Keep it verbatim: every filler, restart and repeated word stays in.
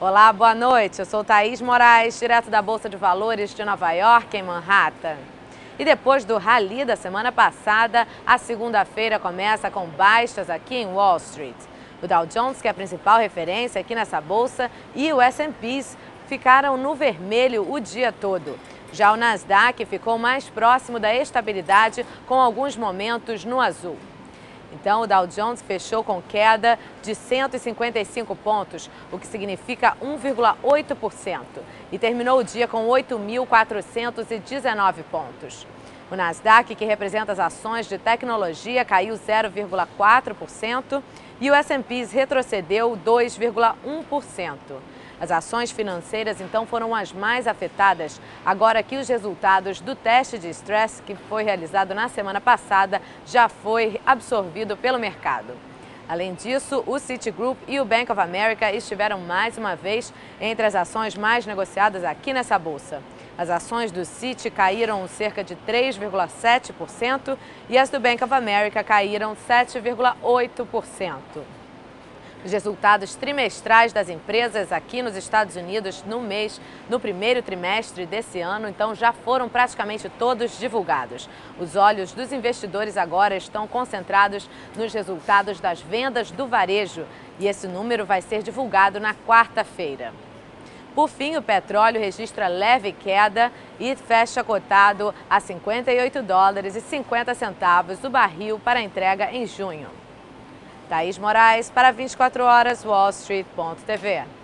Olá, boa noite. Eu sou Thaís Moraes, direto da Bolsa de Valores de Nova York, em Manhattan. E depois do rally da semana passada, a segunda-feira começa com baixas aqui em Wall Street. O Dow Jones, que é a principal referência aqui nessa bolsa, e o S and P ficaram no vermelho o dia todo. Já o Nasdaq ficou mais próximo da estabilidade, com alguns momentos no azul. Então, o Dow Jones fechou com queda de cento e cinquenta e cinco pontos, o que significa um vírgula oito por cento, e terminou o dia com oito mil quatrocentos e dezenove pontos. O Nasdaq, que representa as ações de tecnologia, caiu zero vírgula quatro por cento e o S and P retrocedeu dois vírgula um por cento. As ações financeiras, então, foram as mais afetadas, agora que os resultados do teste de stress que foi realizado na semana passada já foi absorvido pelo mercado. Além disso, o Citigroup e o Bank of America estiveram mais uma vez entre as ações mais negociadas aqui nessa bolsa. As ações do Citi caíram cerca de três vírgula sete por cento e as do Bank of America caíram sete vírgula oito por cento. Os resultados trimestrais das empresas aqui nos Estados Unidos no mês, no primeiro trimestre desse ano, então já foram praticamente todos divulgados. Os olhos dos investidores agora estão concentrados nos resultados das vendas do varejo e esse número vai ser divulgado na quarta-feira. Por fim, o petróleo registra leve queda e fecha cotado a cinquenta e oito dólares e cinquenta centavos o barril para entrega em junho. Thaís Moraes para vinte e quatro horas Wall Street ponto T V.